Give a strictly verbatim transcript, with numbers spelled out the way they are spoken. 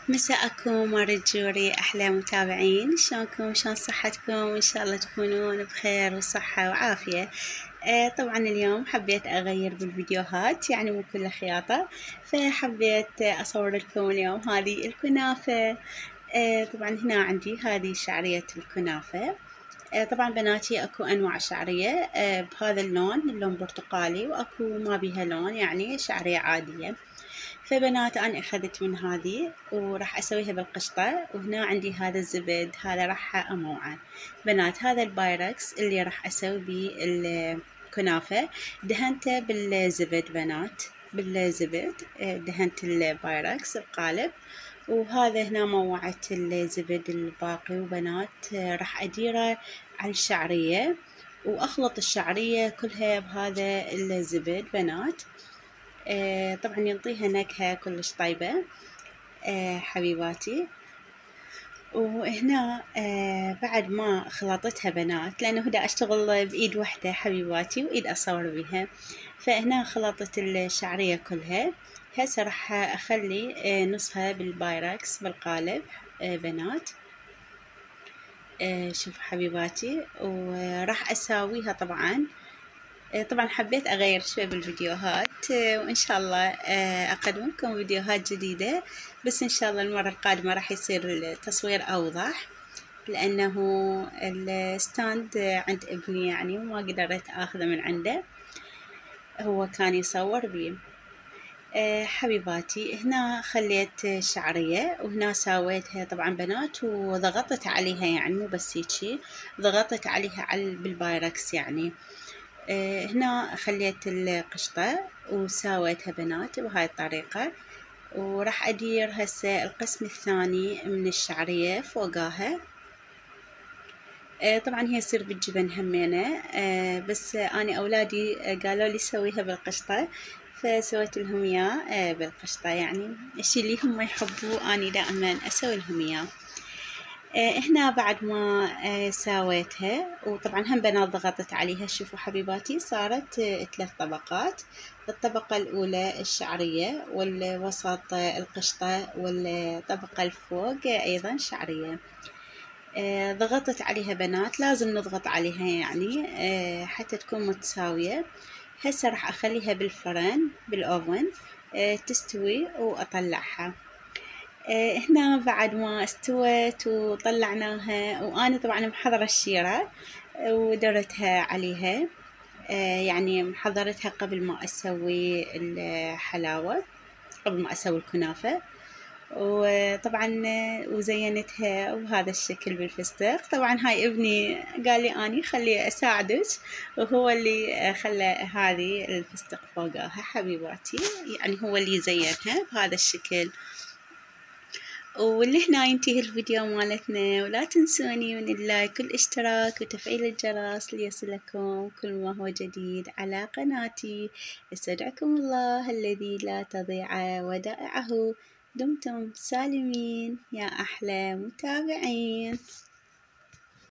مساءكم ورجوري أحلى متابعين، شلونكم؟ شلون صحتكم؟ إن شاء الله تكونون بخير وصحة وعافية. آه طبعا اليوم حبيت أغير بالفيديوهات، يعني مو كل خياطة، فحبيت أصور لكم اليوم هذه الكنافة. آه طبعا هنا عندي هذه شعرية الكنافة. آه طبعا بناتي اكو انواع شعرية آه بهذا اللون، اللون برتقالي، واكو ما بيها لون، يعني شعرية عادية. فبنات أنا أخذت من هذه وراح أسويها بالقشطة، وهنا عندي هذا الزبد، هذا راح أموعه. بنات هذا البايركس اللي راح أسوي بيه الكنافة دهنته بالزبد، بنات بالزبد دهنت البايركس بقالب، وهذا هنا موعت الزبد الباقي. وبنات راح أديره على الشعرية وأخلط الشعرية كلها بهذا الزبد بنات. آه طبعا ينطيها نكهة كلش طيبة آه حبيباتي. وهنا آه بعد ما خلطتها بنات، لأنه هدا أشتغل بإيد واحدة حبيباتي وإيد أصور بها، فهنا خلطت الشعرية كلها. هسه راح أخلي آه نصها بالبايركس بالقالب آه بنات. آه شوفوا حبيباتي، وراح أساويها طبعا. طبعا حبيت أغير شوي بالفيديوهات، وإن شاء الله أقدم لكم فيديوهات جديدة، بس إن شاء الله المرة القادمة راح يصير التصوير أوضح، لأنه الستاند عند ابني يعني وما قدرت أخذه من عنده، هو كان يصور بيه. حبيباتي هنا خليت شعرية، وهنا سويتها طبعا بنات وضغطت عليها، يعني مو بس هيجي، ضغطت عليها على بالبايركس يعني. آه هنا خليت القشطة وساويتها بنات بهاي الطريقة، وراح أدير هسه القسم الثاني من الشعرية فوقاها. آه طبعا هي يصير بالجبن همينة، آه بس أنا أولادي قالوا لي سويها بالقشطة، فسويت لهم إياه آه بالقشطة، يعني الشي اللي هم يحبوه أنا دائما أسوي لهم إياه. آه هنا بعد ما آه ساويتها، وطبعا هم بنات ضغطت عليها، شوفوا حبيباتي صارت آه ثلاث طبقات. الطبقة الأولى الشعرية، والوسط آه القشطة، والطبقة الفوق آه أيضا شعرية. آه ضغطت عليها بنات، لازم نضغط عليها يعني آه حتى تكون متساوية. هسه راح أخليها بالفرن بالأوفن آه تستوي وأطلعها. آه هنا بعد ما استوت وطلعناها، وأنا طبعا محضرة الشيرة ودرتها عليها، آه يعني محضرتها قبل ما أسوي الحلاوة، قبل ما أسوي الكنافة. وطبعا وزينتها بهذا الشكل بالفستق. طبعا هاي ابني قال لي أني خلي أساعدك، وهو اللي خلى هذه الفستق فوقها حبيباتي، يعني هو اللي زينها بهذا الشكل. واللي هنا ينتهي الفيديو مالتنا، ولا تنسوني من اللايك والاشتراك وتفعيل الجرس ليصلكم كل ما هو جديد على قناتي. استودعكم الله الذي لا تضيع ودائعه. دمتم سالمين يا أحلى متابعين.